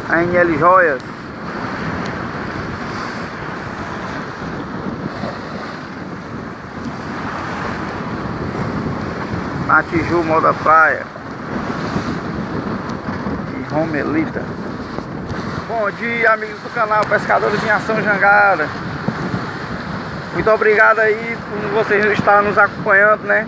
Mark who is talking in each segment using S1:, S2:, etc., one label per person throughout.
S1: a NL Joias. Na Tiju, Moda Praia e Romelita. Bom dia, amigos do canal Pescadores em Ação Jangada. Muito obrigado aí por vocês estarem nos acompanhando, né?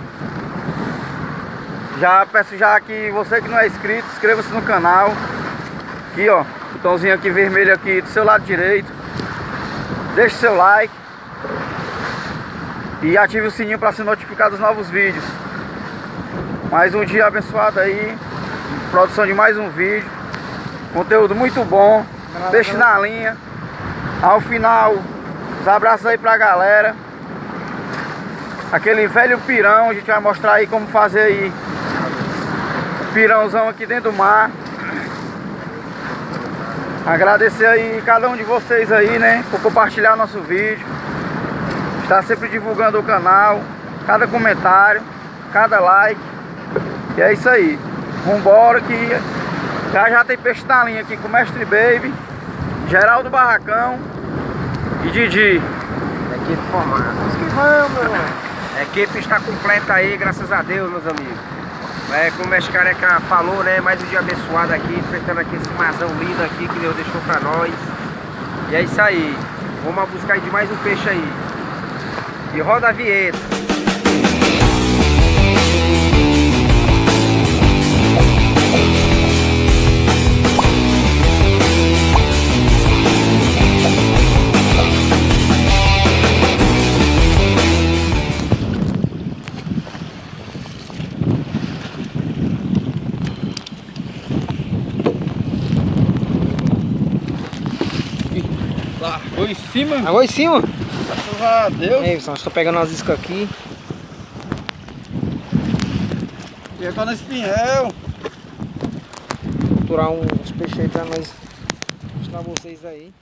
S1: Já peço já que você que não é inscrito, inscreva-se no canal. Aqui, ó, botãozinho aqui vermelho aqui do seu lado direito. Deixe seu like e ative o sininho para ser notificado dos novos vídeos. Mais um dia abençoado aí, produção de mais um vídeo, conteúdo muito bom, peixe na linha. Ao final, os abraços aí pra galera. Aquele velho pirão, a gente vai mostrar aí como fazer aí pirãozão aqui dentro do mar. Agradecer aí cada um de vocês aí, né, por compartilhar nosso vídeo, estar sempre divulgando o canal, cada comentário, cada like. E é isso aí, vambora que já tem peixe na linha aqui com o Mestre Baby, Geraldo Barracão e Didi.
S2: Equipe formada. Vamos que vamos, meu irmão. A equipe está completa aí, graças a Deus, meus amigos. Como o Mestre Careca falou, né? Mais um dia abençoado aqui, enfrentando aqui esse marzão lindo aqui que Deus deixou pra nós. E é isso aí. Vamos buscar de mais um peixe aí. E roda a vinheta.
S1: Água em cima?
S2: Água em cima?
S1: Graças a Deus.
S2: Ei, pessoal, estou pegando as iscas aqui.
S1: E eu tô nesse pinhel.
S2: Vou capturar uns peixes aí pra nós mostrar vocês aí.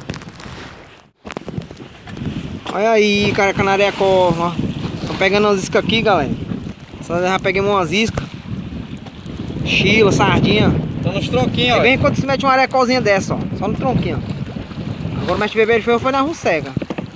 S2: Olha aí, cara, canarecó. Tô pegando as iscas aqui, galera. Só já peguei umas iscas. Chila, sardinha.
S1: Tô nos tronquinhos, ó.
S2: Vem quando se mete uma arecozinha dessa, ó. Só no tronquinho, ó. Agora o Mestre Baby foi na Rucega.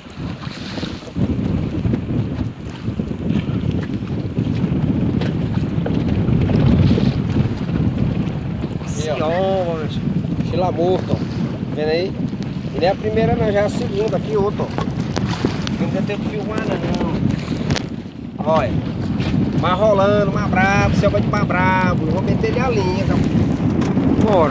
S2: Ó, Chila morto, ó. Vendo aí? Ele é a primeira, não, já é a segunda. Aqui outra, ó. Não deu tempo de filmar, não. Olha. Mar rolando, mar brabo, selva de mar brabo. Vou meter ele a linha, tá? Bora.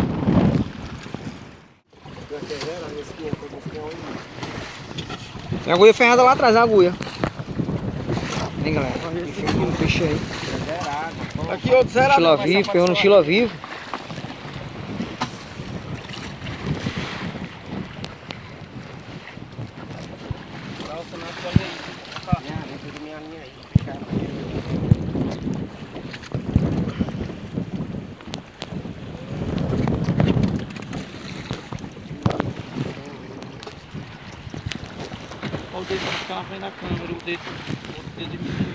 S2: Tem agulha ferrada lá atrás, a agulha. Vem, galera. Um peixe aí.
S1: Aqui outro zerado.
S2: Chila vivo, pegou no chila vivo.
S1: Olha o dedo que fica na frente da câmera, o dedo de mim.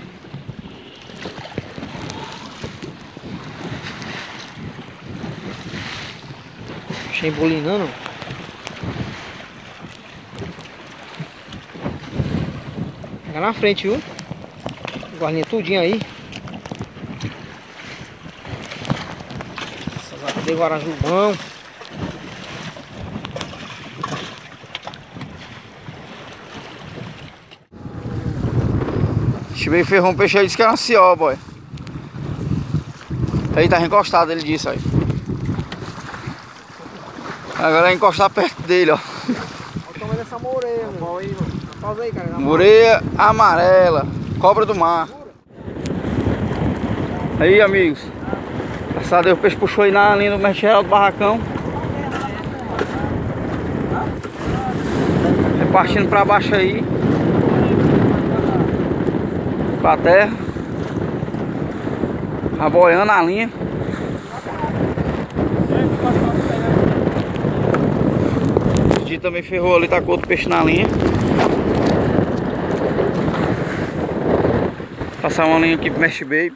S2: Achei bolinando. Pega na frente, viu? Guardinha tudinho aí. Dei guarajubão.
S1: Bem ferrou um peixe aí, disse que era um ció, boy. Aí tá encostado, ele disse aí. Agora é encostar perto dele, ó.
S2: Olha o tamanho dessa moreia, mano. Pausa aí, cara.
S1: Moreia amarela, cobra do mar. Aí, amigos. Graças a Deus, o peixe puxou aí na linha do Mestre Geraldo Barracão. Repartindo pra baixo aí. Pra terra, aboiando a linha. O Didi também ferrou ali, tá com outro peixe na linha. Passar uma linha aqui pro Mestre Baby.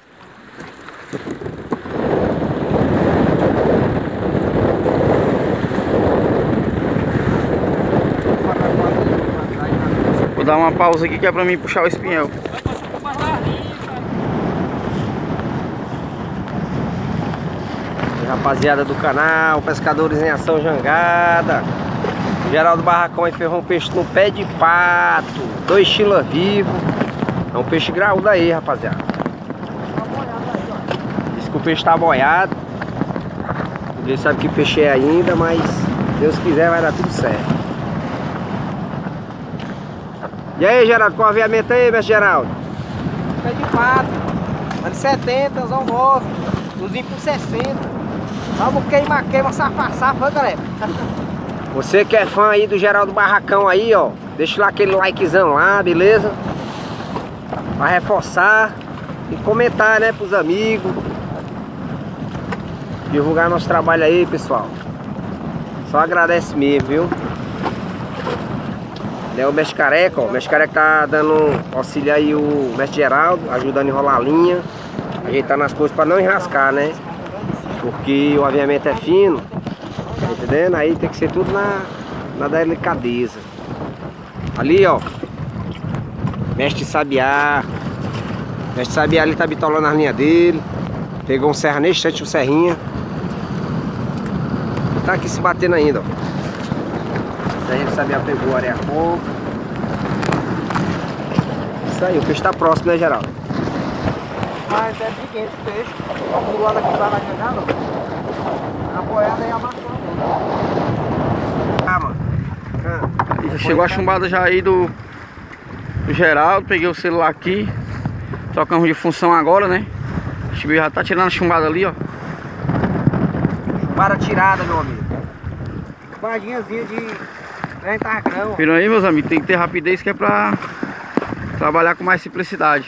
S1: dar uma pausa aqui que é pra mim puxar o espinhel.
S2: E rapaziada do canal, Pescadores em Ação Jangada. Geraldo Barracão aí ferrou um peixe no pé de pato, 2 chila vivo. É um peixe graúdo aí, rapaziada. Diz que o peixe tá boiado. Ninguém sabe que peixe é ainda, mas Deus quiser vai dar tudo certo. E aí, Geraldo, com o aviamento aí, mestre Geraldo?
S3: Pé de pato, ano 70, os almoços, usinho por 60. Vamos queima, safa, galera.
S2: Você que é fã aí do Geraldo Barracão aí, ó, deixa lá aquele likezão lá, beleza? Pra reforçar e comentar, né, pros amigos. Divulgar nosso trabalho aí, pessoal. Só agradece mesmo, viu? É o mestre Careca, ó. O mestre Careca tá dando auxílio aí o mestre Geraldo, ajudando a enrolar a linha, ajeitando as coisas pra não enrascar, né? Porque o aviamento é fino, tá entendendo? Aí tem que ser tudo na delicadeza. Ali, ó, mestre Sabiá. Mestre Sabiá ali tá bitolando as linhas dele. Pegou um serra nesse instante, um serrinha. Tá aqui se batendo ainda, ó. Serrinha que Sabiá pegou, areia pouco. Isso aí, o peixe tá próximo, né, Geraldo?
S3: Mas é pequeno esse peixe. Vamos do lado aqui pra lá jogando. A boiada aí amassando.
S2: Ah, mano.
S1: Já chegou a chumbada já aí do Geraldo. Peguei o celular aqui. Trocamos de função agora, né? O bicho já tá tirando a chumbada ali, ó.
S2: Chumbada tirada, meu amigo.
S3: Chumbadinhazinha de tarcão.
S1: Viram aí, meus amigos? Tem que ter rapidez que é pra trabalhar com mais simplicidade.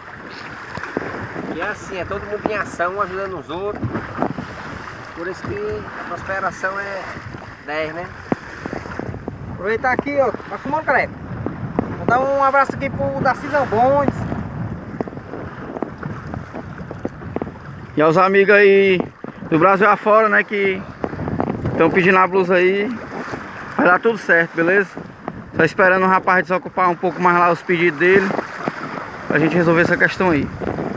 S2: E é assim, é todo mundo em ação, ajudando os outros. Por isso que a prosperação é 10, né?
S3: Aproveitar aqui, ó. Tá fumando, careca. Vou dar um abraço aqui pro Darcizão Bondes.
S1: E aos amigos aí do Brasil afora, né, que estão pedindo a blusa aí. Vai dar tudo certo, beleza? Só esperando o rapaz desocupar um pouco mais lá os pedidos dele, pra gente resolver essa questão aí.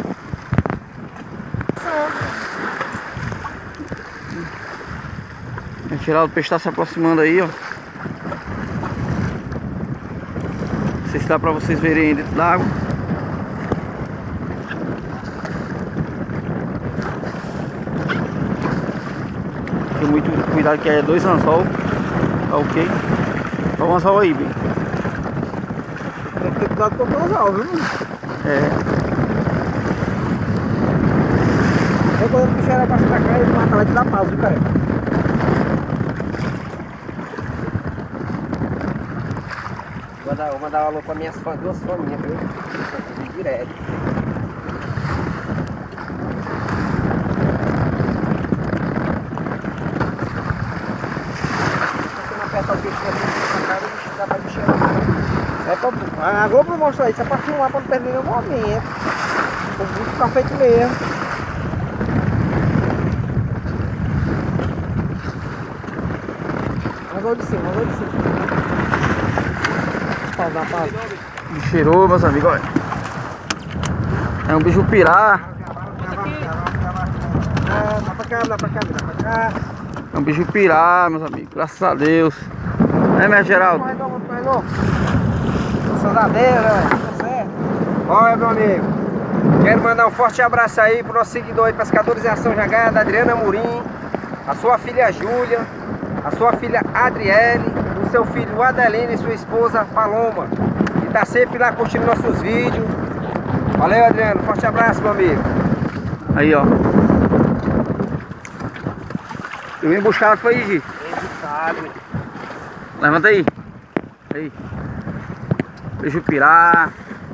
S1: O Geraldo, o peixe tá se aproximando aí, ó. Não sei se dá pra vocês verem aí dentro d'água. Tem muito cuidado que é 2 anzol. Tá ok? Tá um anzol aí, bem.
S3: Tem que ter cuidado com o anzol, viu?
S1: É.
S3: Eu quando o bicho era pra cá, ele mata lá de dar pausa, viu, cara?
S2: Vou mandar um alô pra minhas fãs, 2 fãs minhas, viu? Direto.
S3: É pra, a GoPro mostra isso, é pra filmar, pra não perder nenhum momento. O vídeo fica feito mesmo. Vou de cima, vou de cima. Pausa, pausa.
S1: Cheirou, meus amigos, olha. É um bicho pirá.
S3: Dá pra cá, dá pra cá, dá pra cá.
S1: É um bicho pirá, meus amigos. Graças a Deus. Né, mestre Geraldo?
S3: Graças a Deus, velho. Tá certo.
S2: Olha, meu amigo, quero mandar um forte abraço aí pro nosso seguidor aí, Pescadores em Ação Jangada, Adriana Amorim, a sua filha Júlia, a sua filha Adriele, o seu filho Adelino e sua esposa Paloma, que tá sempre lá curtindo nossos vídeos. Valeu, Adriano, forte abraço, meu amigo.
S1: Aí, ó. Eu vim buscar, foi aí, Gi. Levanta aí. Aí. Beijo pirá.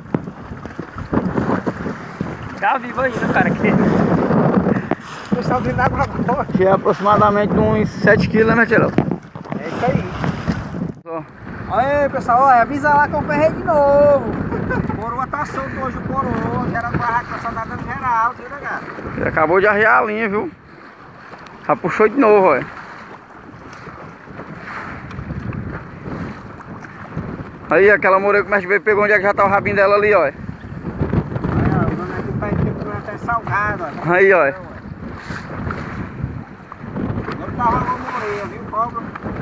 S3: Tá vivo ainda, cara. O pessoal vindo água agora.
S1: Que é aproximadamente uns 7 kg, né, Geraldo?
S3: É isso aí. Olha aí, pessoal, olha, avisa lá que eu ferrei de novo.
S2: Coroa tá solto hoje, o coroa, que era do barraco, só tá dando Geraldo, viu, né, cara?
S1: Ele acabou de arriar a linha, viu? Já puxou de novo, olha. Aí, aquela moreira que o mestre veio pegou onde é que já tá o rabinho dela ali, ó.
S3: Aí, ó, o nome aqui tá até salgado, ó.
S1: Aí, ó.
S3: Ele tá rolando moreira, viu, cobra?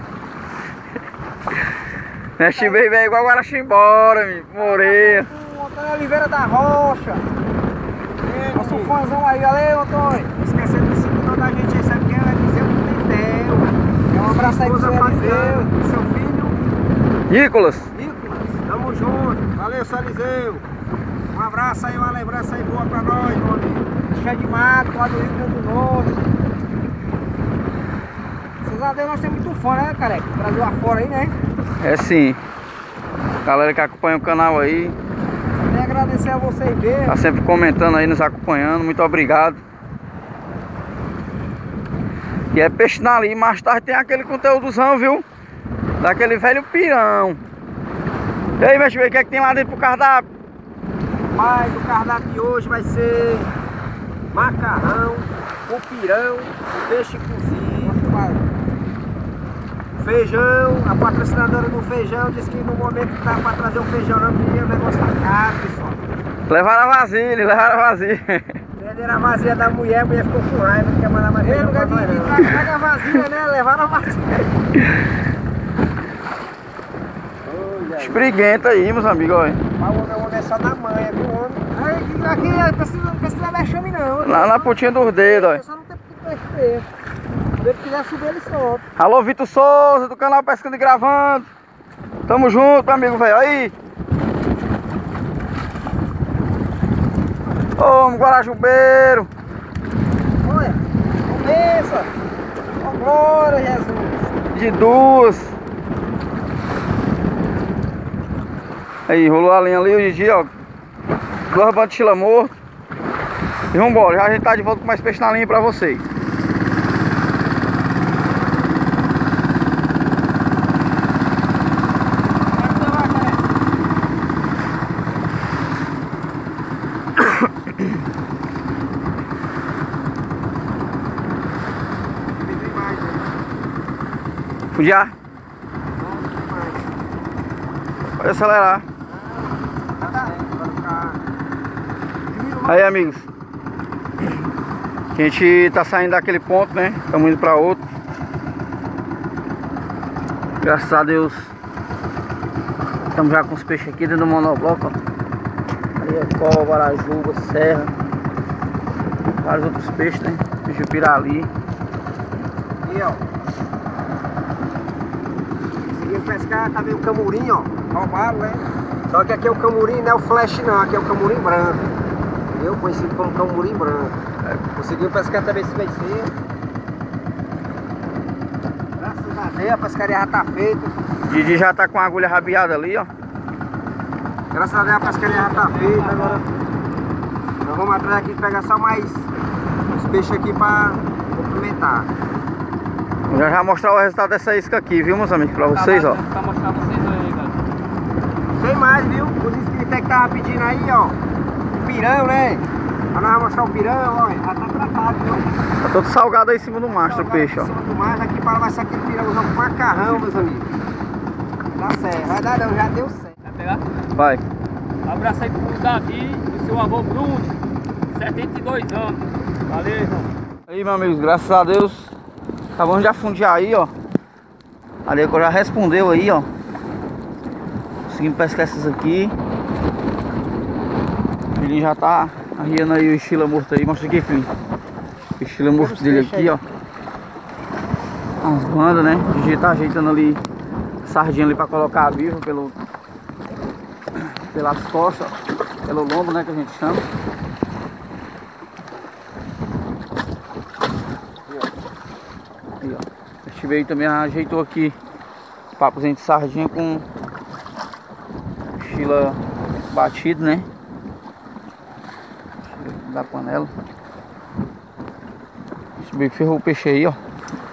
S1: Mestre veio é igual Guaraximbora, moreira.
S3: Antônio Oliveira da Rocha. Nosso fãzão aí, valeu, Antônio. Esquecendo do seguidor da gente, esse aqui é Eliseu do Tentel. Um abraço aí pro seu Eliseu. Seu filho.
S1: Nicolas.
S3: Tamo junto. Valeu, seu Eliseu. Um abraço aí, uma lembrança aí boa pra nós, meu amigo. Cheio de mato, lá do Rio Grande do Norte. Graças a Deus nós temos muito fã, né, careca? Brasil afora aí, né?
S1: É sim. Galera que acompanha o canal aí.
S3: Só tenho a agradecer a vocês mesmo.
S1: Tá sempre comentando aí, nos acompanhando. Muito obrigado. E é peixe na linha. Mais tarde tem aquele conteúdozão, viu? Daquele velho pirão. E aí, mestre, o que é que tem lá dentro pro cardápio?
S3: Mas o cardápio de hoje vai ser macarrão, o pirão, peixe cozido, feijão. A patrocinadora do feijão disse que no momento que tá pra trazer o feijão não, porque o negócio tá caro, pessoal.
S1: Levaram a vasilha, levaram a vasilha.
S3: Venderam a vasilha da mulher, a mulher ficou com raiva, não quer mandar mais feijão pra nós não. Traga a vasilha, né? Levaram a vasilha.
S1: Espriguenta aí, meus amigos, olha.
S3: Mas o homem é só na manha, viu, homem? Aqui não precisa vexame não.
S1: Lá na pontinha dos dedos, olha.
S3: Só não tem que ter. Se ele quiser subir, ele sobe.
S1: Alô, Vitor Souza, do canal Pescando e Gravando. Tamo junto, meu amigo, velho. Aí. Ô, Guarajubeiro.
S3: Olha, começa. Oh, glória, Jesus.
S1: De duas. Aí, rolou a linha ali, hoje em dia, ó. 2 bandas de chila morto. E vambora, já a gente tá de volta com mais peixe na linha pra vocês. Já? Pode acelerar. Aí, amigos, a gente tá saindo daquele ponto, né? Estamos indo pra outro. Graças a Deus estamos já com os peixes aqui dentro do monobloco, ó. Aí é cobra, guarajuba, serra, vários outros peixes, né? Peixe pirali.
S3: E ó, conseguiu pescar, tá vendo o camurim, ó. Roubaram, né? Só que aqui é o camurim, não é o flash não, aqui é o camurim branco. Entendeu? Conhecido como camurim branco. Conseguiu pescar também esse beicinho. Graças a Deus, a pescaria já tá feita.
S1: Didi já tá com a agulha rabiada ali, ó.
S3: Graças a Deus a pescaria já tá feita. Agora nós vamos atrás aqui pegar só mais os peixes aqui pra complementar.
S1: Vou já mostrar o resultado dessa isca aqui, viu, meus amigos? Pra vocês, ó.
S4: Pra mostrar vocês aí, galera.
S3: Tem mais, viu? Os inscritos que tava pedindo aí, ó. O pirão, né? Pra nós vamos mostrar o pirão, ó. Já tá tratado, viu?
S1: Tá todo salgado aí em cima do mastro o peixe, ó.
S3: Em cima do mar, aqui para vai ser aquele pirãozão com macarrão, meus amigos. Dá certo, vai dar não, já deu certo.
S4: Vai pegar?
S1: Vai.
S4: Um abraço aí pro Davi e seu avô Bruno, 72 anos. Valeu, irmão.
S1: Aí, meus amigos, graças a Deus acabamos de afundiar aí, ó. A Deco já respondeu aí, ó. Conseguimos pescar essas aqui. O filhinho já tá arriando aí o estilo morto aí. Mostra aqui, filhinho. O estilo morto dele aqui, ó. As bandas, né? O Gigi tá ajeitando ali a sardinha ali pra colocar viva pelas costas, ó. Pelo lombo, né? Que a gente chama. Aí, ó. Este veio também, ajeitou aqui papozinho de sardinha com estilo batido, né? Da panela. Esse veio ferrou o peixe aí, ó.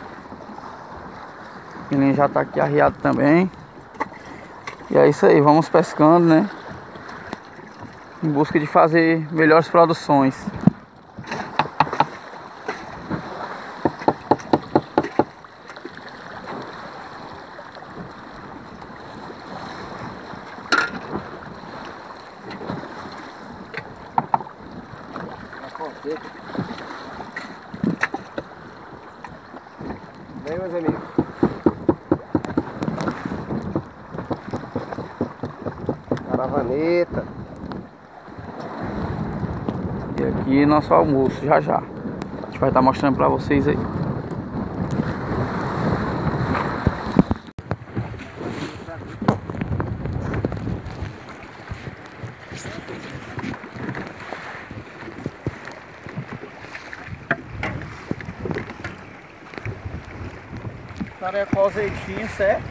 S1: Ele já tá aqui arriado também. E é isso aí, vamos pescando, né? Em busca de fazer melhores produções.
S2: Vem, meus amigos. Caravaneta.
S1: E aqui nosso almoço já já. A gente vai estar mostrando pra vocês aí. Tarecó, azeitinho, certo?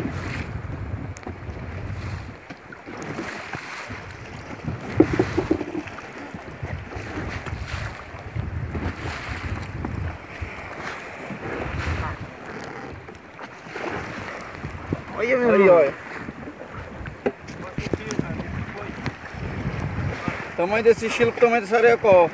S1: Olha, meu amigo, olha. Tamanho desse estilo, tamanho desse arecó.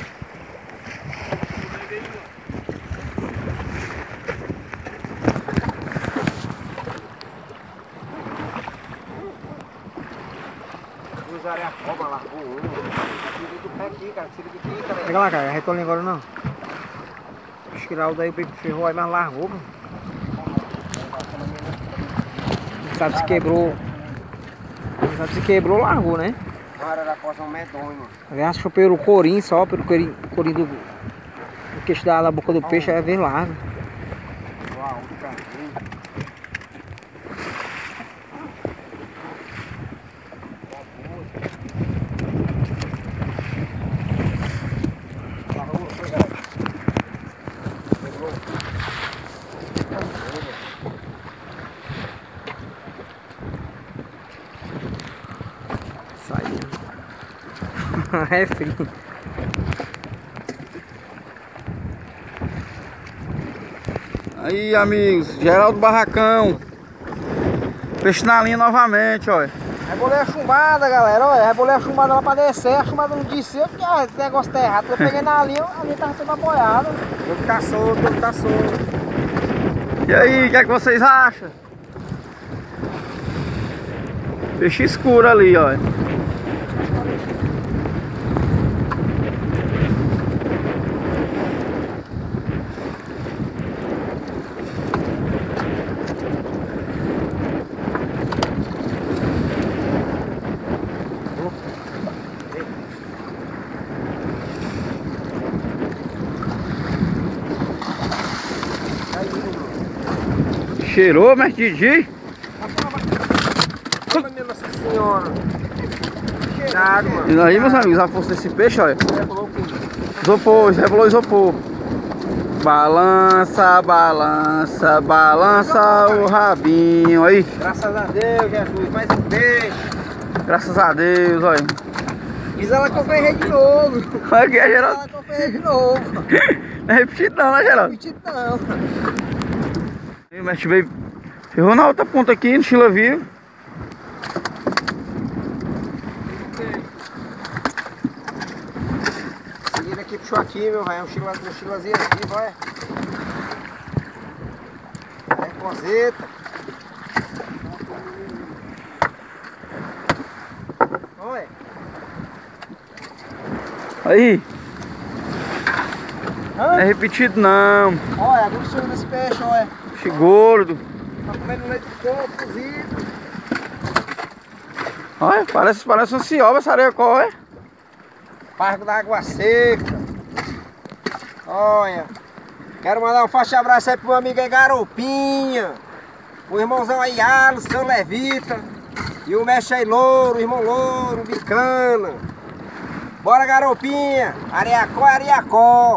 S2: Usaram a cobra lá. Tira do pé aqui, cara. Tira daqui, cara.
S3: Pega lá, cara. Retorno agora não. Acho que lá o daí ferrou aí, mas largou, mano. Não sabe se quebrou. Não sabe se quebrou, largou, né?
S2: Agora era coisa medonho.
S3: Aliás, achou pelo corim só, pelo corim do queixo da boca do peixe, é ver largo.
S2: Uau, do carrinho.
S3: Saiu. É frio.
S1: Aí, amigos, Geraldo Barracão. Peixe na linha novamente, olha.
S3: Rebolei a chumbada, galera. Olha, rebolei a chumbada lá pra descer. A chumbada não desceu porque esse negócio tá errado. Eu peguei na linha, a linha tava toda apoiada.
S2: Ele tá solto, ele tá solto.
S1: E aí, o que é que vocês acham? Peixe escuro ali, olha. Cheirou, mestre Didi?
S2: Olha, minha Nossa Senhora. Cheirado, mano.
S1: E aí, meus amigos, a força desse peixe, olha. Isopor, rebolou isopor. Balança, balança, balança o rabinho aí.
S2: Graças a Deus, Jesus, mais um peixe.
S1: Graças a Deus, olha.
S3: Diz ela que eu ferrei de novo.
S1: Olha aqui,
S3: Diz
S1: Geraldo.
S3: ela que eu ferrei de novo.
S1: Não é repetido não, né, Geraldo?
S3: Repetido não.
S1: O mestre veio, ferrou na outra ponta aqui, no Chila Vivo.
S2: Ele aqui puxou aqui, meu velho. Um chilazinho aqui, vai. É cozeta. Olha.
S1: Aí. Não é repetido não.
S3: Olha, a grossura desse peixe, olha.
S1: Peixe gordo.
S3: Tá comendo leite de coco, cozido.
S1: Olha, parece um cioba essa arecó, olha.
S2: Parque da Água Seca. Olha. Quero mandar um forte abraço aí pro meu amigo aí, Garopinha. O irmãozão aí, Alisson, seu Levita. E o mestre aí, Louro, o irmão Louro, o Bicana. Bora, Garopinha. Ariacó é Ariacó.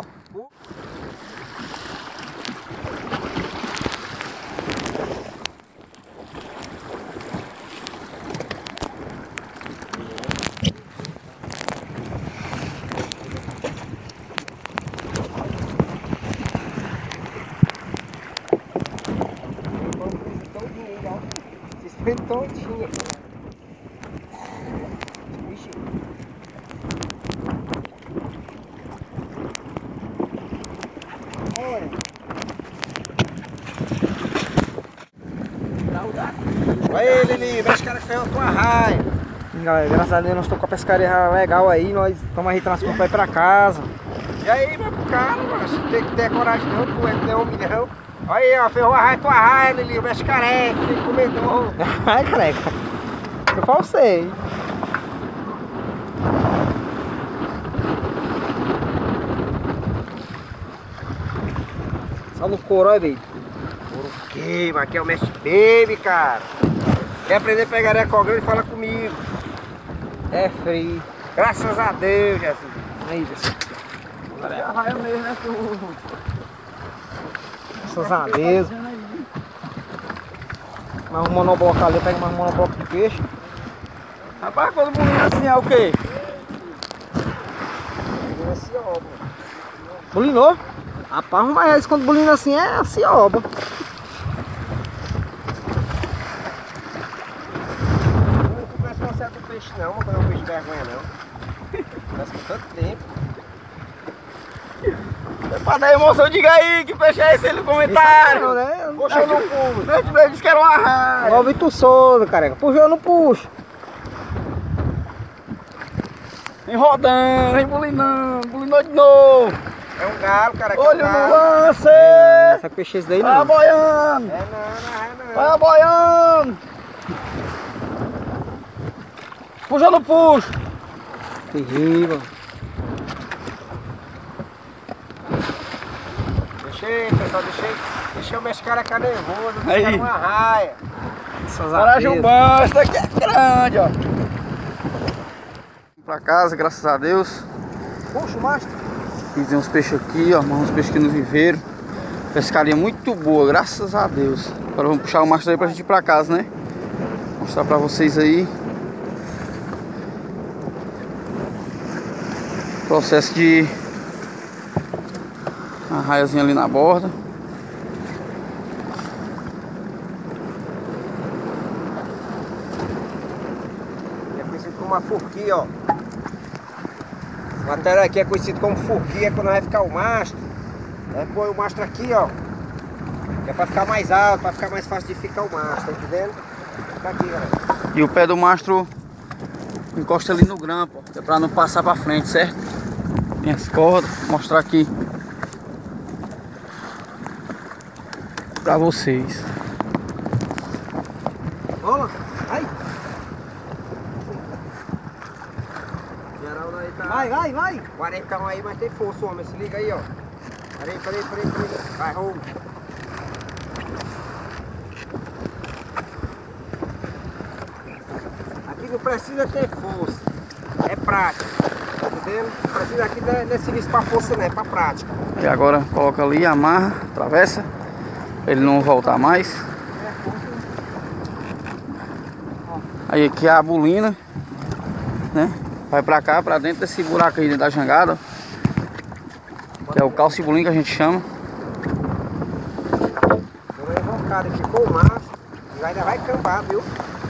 S2: Foi todinha. Vixe. Olha. Olha ele ali, mexe cara que ferrou a tua raia.
S3: Galera, graças a Deus nós estamos com a pescaria legal aí, nós estamos ajeitando as coisas para ir pra casa.
S2: E aí, meu cara, mano, tem que ter coragem não, tu é que tem homem não. Olha aí, ó, ferrou a raia, tua raia, Lili, o mexe careca, tem comedor.
S3: Ai, careca. Eu falsei. Só no couro, olha, velho.
S2: Couro queima, aqui é o mestre baby, cara. Quer aprender a pegar com alguém e fala comigo.
S3: É frio.
S2: Graças a Deus, Jesus.
S3: Aí, pessoal.
S1: É a raia mesmo, né?
S3: Graças a Deus. Mais um monobloco ali, pega mais um monobloco de peixe.
S1: Rapaz, quando bolinho assim é o quê?
S3: Bulinou? Rapaz, mas quando bulina assim é cioba.
S2: Não começa a acertar o peixe não, mas não é um peixe de vergonha não. Parece com tanto tempo.
S1: Pra dar emoção, diga aí que peixe é esse aí no comentário.
S3: Não, né?
S1: Poxa, eu não puxo. Eu disse que era uma raia.
S3: Ó o Vitor Souza, careca. Puxa ou não puxa?
S1: Vem rodando, vem bulinando, bulinou de novo.
S2: É um galo, cara.
S1: Olha
S2: é um
S1: no
S2: galo.
S1: lance.
S3: Essa peixe esse daí
S1: Vai
S3: não.
S1: aboiando.
S2: É não.
S1: Vai aboiando. Puxa ou não puxa?
S3: Terrível.
S2: Deixei, pessoal, deixei o mexe careca nervoso,
S1: Aí.
S2: deixei uma raia.
S1: Parajumbão, essa aqui é grande, ó. Pra casa, graças a Deus.
S3: Puxa o mastro.
S1: Fiz uns peixes aqui, ó, uns peixes aqui no viveiro. Pescaria muito boa, graças a Deus. Agora vamos puxar o mastro aí pra gente ir pra casa, né? Mostrar pra vocês aí. Processo de uma raiazinha ali na borda.
S2: É conhecido como uma furquia, ó. O material aqui é conhecido como furquia, quando vai ficar o mastro. Aí põe o mastro aqui, ó. Que é pra ficar mais alto, pra ficar mais fácil de ficar o mastro, tá entendendo? Fica aqui, galera.
S1: E o pé do mastro encosta ali no grampo, ó, que é pra não passar pra frente, certo? Tem as cordas, vou mostrar aqui pra vocês.
S3: Rola. Ai.
S2: Geraldo aí tá.
S3: Vai.
S2: 40 aí, mas tem força, homem. Se liga aí, ó. Peraí. Vai, rola. Aqui não precisa ter força. É prática. Tá entendendo? Não precisa aqui desse serviço pra força, não. É pra prática.
S1: E agora coloca ali, amarra, atravessa, pra ele não voltar mais. Aí aqui é a bulina, né? Vai pra cá, pra dentro desse buraco aí dentro da jangada, ó, que é o calcibulina que a gente chama.
S2: Deu uma invocada aqui com o macho. E ainda vai cambar, viu?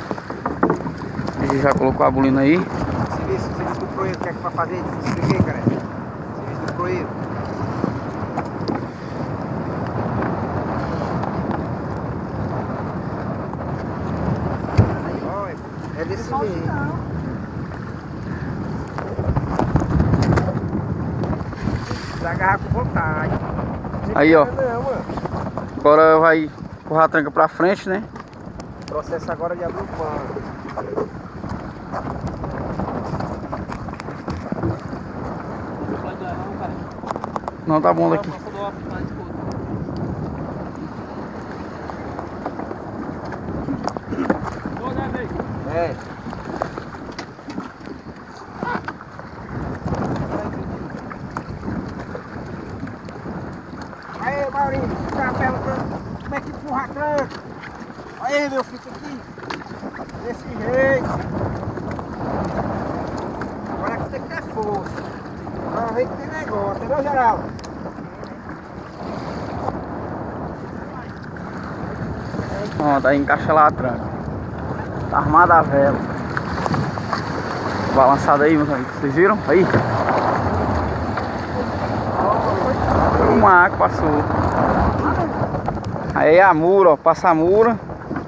S1: A gente já colocou a bulina aí.
S2: Serviço do proeiro, que é que vai fazer? Expliquei, cara. Serviço do proeiro. Olha, é desse jeito. Precisa agarrar com vontade.
S1: Aí, ó.
S2: Não, mano.
S1: Agora vai empurrar a tranca pra frente, né?
S2: Processo agora de abrir o pano.
S1: Não, tá bom daqui.
S2: É. Aí, Maurinho, você tá perguntando como é que empurra a tranca? Aí, meu filho, aqui. Desse jeito. Agora aqui tem que ter força. Agora vem que tem negócio, entendeu, Geraldo?
S1: Pronto, aí encaixa lá a tranca. Tá armada a vela. Balançada aí, meus amigos. Vocês viram? Aí. Foi o mar que passou. Aí é a mura, ó. Passa a mura.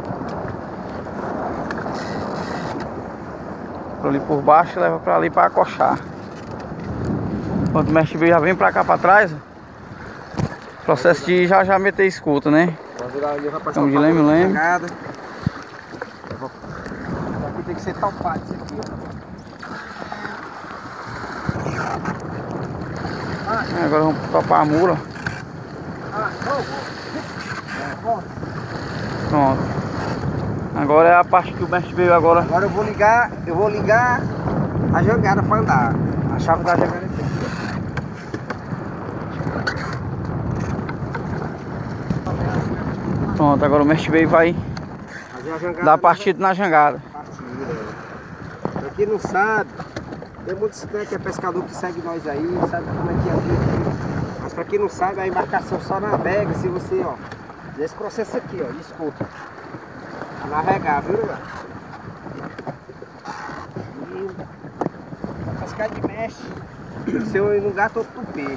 S1: Por ali por baixo e leva pra ali pra acochar. Quando o mestre já vem pra cá pra trás, ó. Processo de já meter escuta, né? Estamos de leme.
S3: Aqui tem que ser topado isso aqui, ó.
S1: Agora vamos topar a mula. Pronto. Agora é a parte que o mestre veio agora.
S3: Agora eu vou ligar a jangada para andar. A chave da jangada é aqui.
S1: Pronto, agora o mestre veio e vai dar partida na jangada.
S3: Pra quem não sabe, tem muitos que é pescador que segue nós aí, sabe como é que é aqui. Mas pra quem não sabe, a embarcação só navega se você, ó, nesse processo aqui, ó, escuta. Navegar, viu, galera? E pra pescar de mexe, tem que ser um lugar todo do peixe.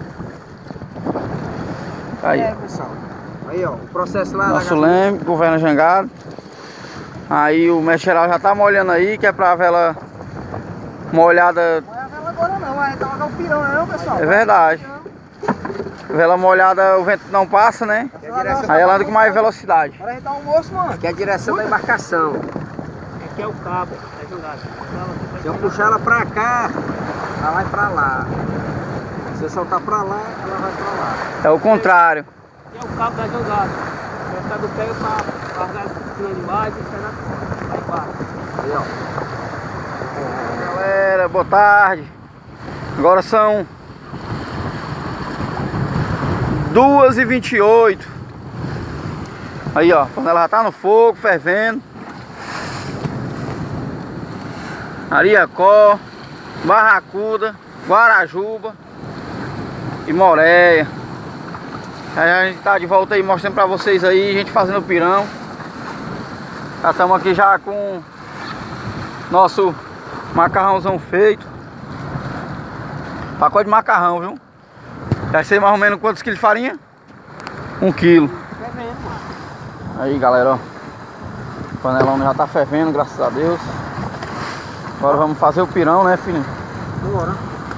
S1: Aí.
S3: Pessoal. Aí, ó, o processo lá.
S1: Nosso leme, governa jangada. Aí o mestre geral já tá molhando aí, que é pra vela molhada.
S3: Não é a vela agora não, a gente tá jogando o pirão, não, pessoal.
S1: É verdade. Vela molhada o vento não passa, né? Aí ela anda com mais velocidade.
S3: Agora a gente dá um almoço, mano. Aqui é a direção da embarcação.
S4: Aqui é o cabo da jangada.
S3: Se eu puxar ela pra cá, ela vai pra lá. Se eu soltar pra lá, ela vai pra lá.
S1: É o contrário.
S4: Aqui é o cabo da jangada. O pescador pega pra largar os animais e sai na costa. Aí embaixo.
S3: Aí, ó.
S1: Galera, boa tarde. Agora são 2h28. Aí, ó, a panela já tá no fogo, fervendo. Ariacó, Barracuda, Guarajuba e Moreia. Aí a gente tá de volta aí mostrando pra vocês aí, a gente fazendo o pirão. Já estamos aqui já com nosso macarrãozão feito. Pacote de macarrão, viu? Vai ser mais ou menos quantos quilos de farinha? 1 quilo. Aí, galera, ó. O panelão já tá fervendo, graças a Deus. Agora vamos fazer o pirão, né, filho?
S3: Bora.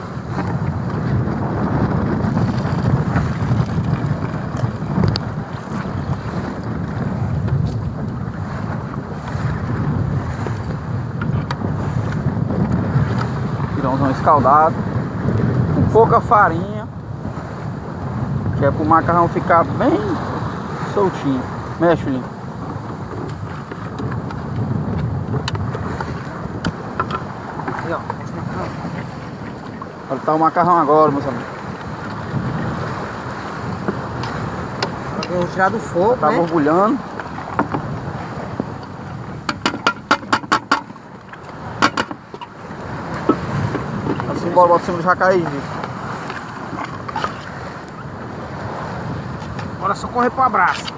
S1: Pirãozão escaldado, com pouca farinha, que é pro macarrão ficar bem soltinho. Mexe, filhinho.
S3: Aí, ó.
S1: Olha, tá o macarrão agora, meus amigos.
S3: Agora eu vou tirar do fogo,
S1: Tá
S3: né?
S1: borbulhando. Assim, bora em cima do jacaí, gente.
S3: Agora é só correr pro abraço.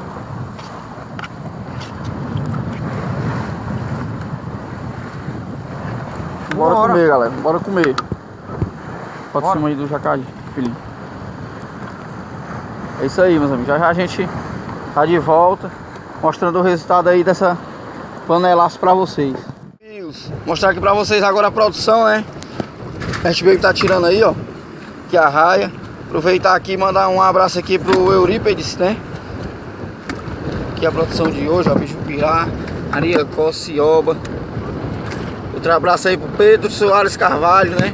S1: Bora comer, galera. Bora comer. Bota em
S3: Bora.
S1: cima aí do jacaí, filhinho. É isso aí, meus amigos. Já já a gente tá de volta, mostrando o resultado aí dessa panelaço pra vocês. Mostrar aqui pra vocês agora a produção, né? A gente veio que tá tirando aí, ó. Aqui a raia. Aproveitar aqui e mandar um abraço aqui pro Eurípedes, né? Aqui a produção de hoje, ó. Bicho Pirá, Ariacó, Cioba. Outro abraço aí pro Pedro Soares Carvalho, né?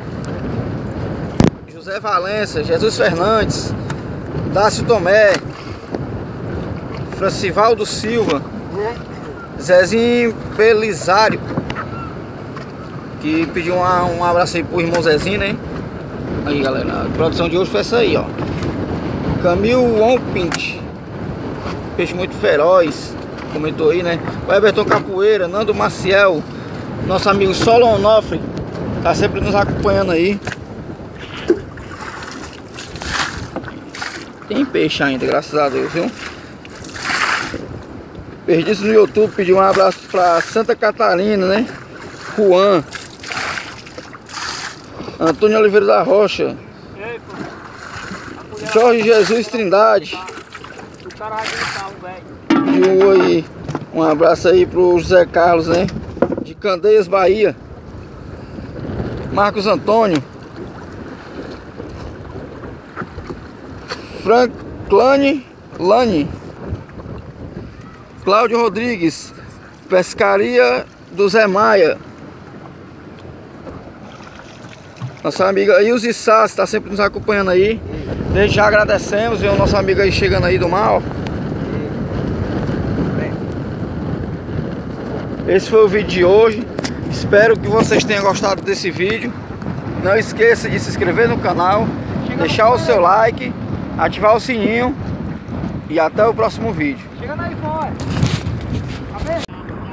S1: José Valença, Jesus Fernandes, Dácio Tomé, Francivaldo Silva, Zezinho Belisário, que pediu um abraço aí pro irmão Zezinho, né? Aí, galera, a produção de hoje foi essa aí, ó. Camil Onpint, peixe muito feroz, comentou aí, né? O Everton Capoeira, Nando Maciel, nosso amigo Solon Onofre, tá sempre nos acompanhando aí. Tem peixe ainda, graças a Deus, viu? Perdido no YouTube, pediu um abraço pra Santa Catarina, né? Juan, Antônio Oliveira da Rocha, Jorge Jesus Trindade.
S4: O cara vai gritar, o velho.
S1: Pediu aí um abraço aí pro José Carlos, né? De Candeias, Bahia. Marcos Antônio, Lani, Cláudio Rodrigues, Pescaria do Zé Maia. Nossa amiga Ilse Sassi está sempre nos acompanhando aí. Desde já agradecemos, viu, nossa amiga aí chegando aí do mal. Esse foi o vídeo de hoje. Espero que vocês tenham gostado desse vídeo. Não esqueça de se inscrever no canal, deixar o seu like, ativar o sininho e até o próximo vídeo.
S3: Chegando aí fora. Tá vendo?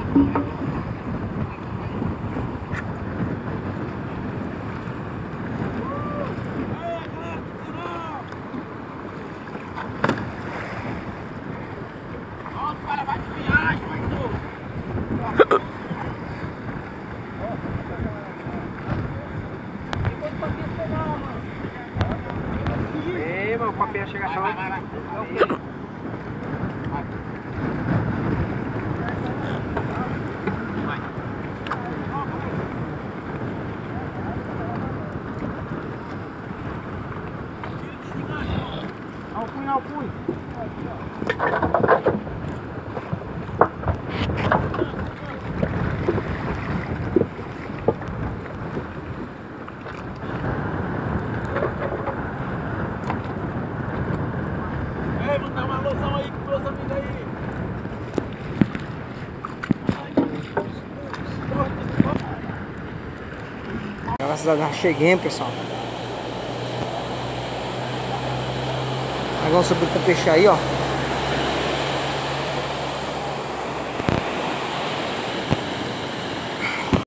S2: O papel chega só.
S3: Ao punho.
S4: Ei, vou dar uma alusão aí com meus amigos aí.
S3: Graças a Deus, cheguei, pessoal. Agora sobre o peixe aí, ó.